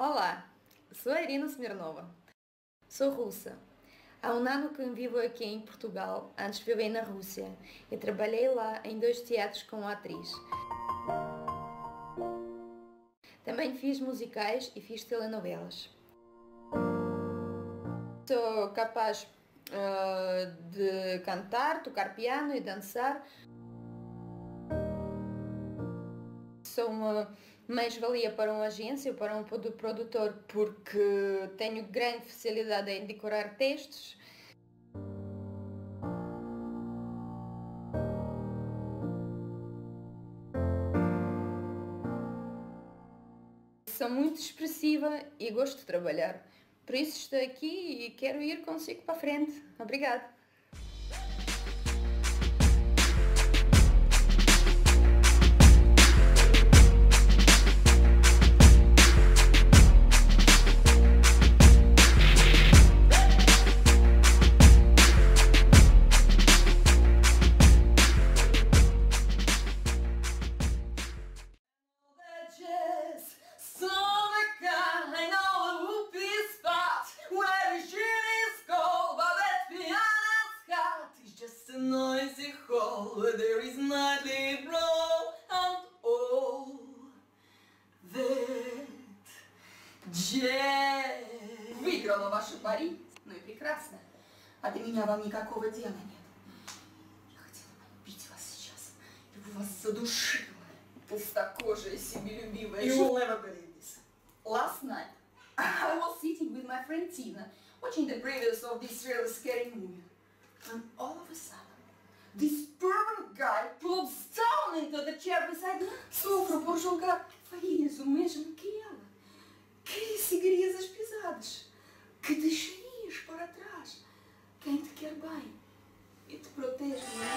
Olá, sou a Irina Smirnova. Sou russa. Há um ano que vivo aqui em Portugal, antes vivia na Rússia e trabalhei lá em 2 teatros como atriz. Também fiz musicais e fiz telenovelas. Sou capaz de cantar, tocar piano e dançar. Sou uma mais-valia para uma agência ou para um produtor porque tenho grande facilidade em decorar textos. Sou muito expressiva e gosto de trabalhar. Por isso estou aqui e quero ir consigo para a frente. Obrigada. Noisy hall where there is nightly blow and all that jazz. Выиграла ваши пари, ну и прекрасно. А до меня вам никакого дела нет. Я хотела бы убить вас сейчас. Я бы вас задушила. Пустокожая, себелюбивая. You will never believe this. Last night, I was sitting with my friend Tina, watching the previews of this really scary movie. And all of a sudden, this pervert guy plops down into the chair beside me. Sofro por julgar farias o mesmo que ela. Que lhe seguirias as pisadas. Que deixarias para trás. Quem te quer bem e te protege.